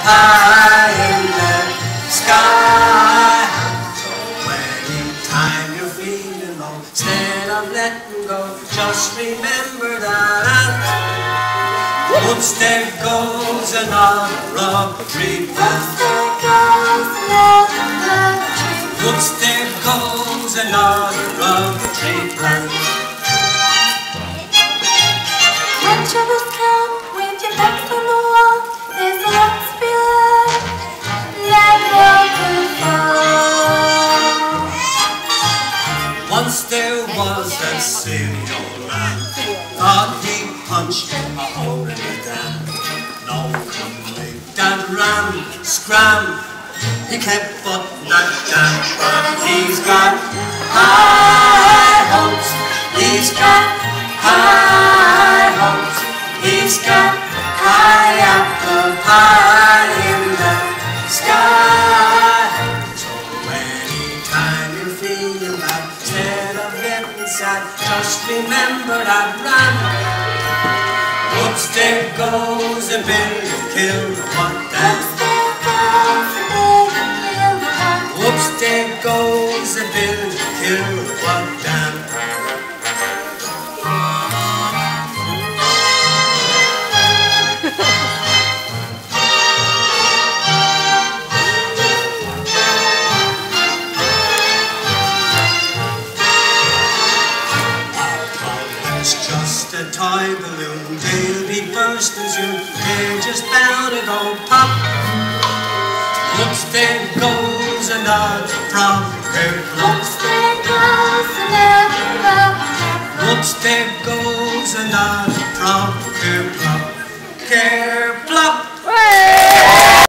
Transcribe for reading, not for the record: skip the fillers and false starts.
pie in the sky. So anytime you're feeling low, instead of letting go, just remember that. Whoops, there goes another rubber tree plant. Whoops, there goes another rubber tree plant. When troubles come with your back to the wall, there's a lot to be learned. Never to fall. Once there was a silly old man, thought he punched a hole in the dam. No complete that ran, scram, he kept putting that jam. But he's got high hopes, he's got high hopes, he's got high apple pie in the sky. So anytime you're feeling bad, instead of getting sad, just remember that rhyme. Whoops, there goes a bill to kill the one dam. Whoops, there goes a bill to kill the one dam. It's just a toy balloon, they'll be bursting soon, they're just bound to go pop. Whoops, there goes another proper plop. Whoops, there goes another rubber. Whoops, there goes another proper plop. Care